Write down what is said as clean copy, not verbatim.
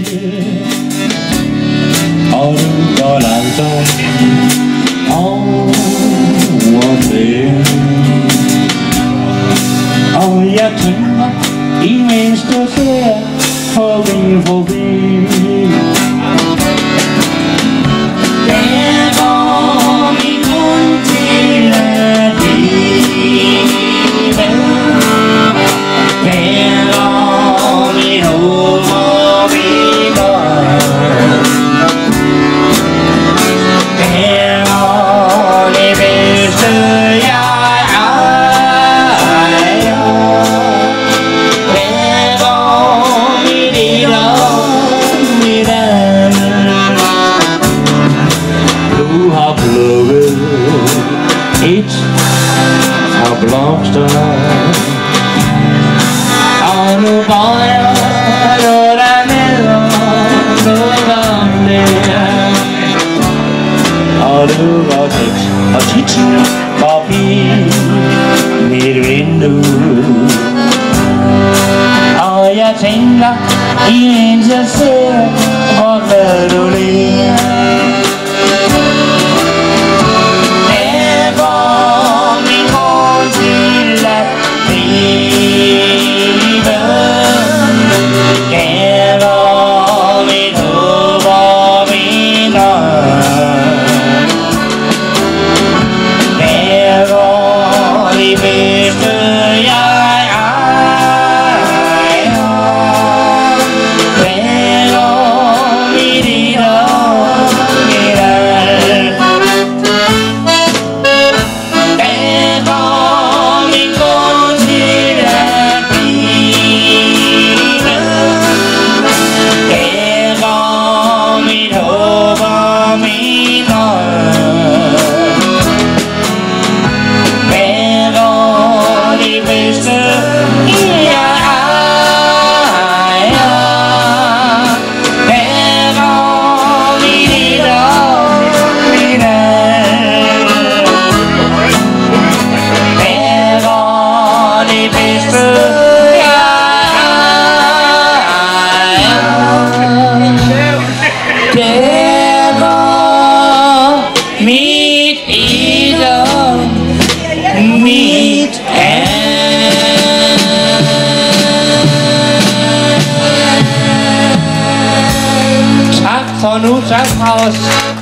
og du går langsomt over vejen. Og jeg tænker, imens du ser forbi. Der går min grund til at leve. Der går min håb og min drøm. Der går det bedste jeg ejer. Der går mit liv og mit alt. Du har plukket et af blomsterne, og nu bøjer du dig ned og lukker det. Og du går tit forbi mit vindue, og jeg tænker, imens jeg ser, hvor glad du ler. For nu, tak fra os.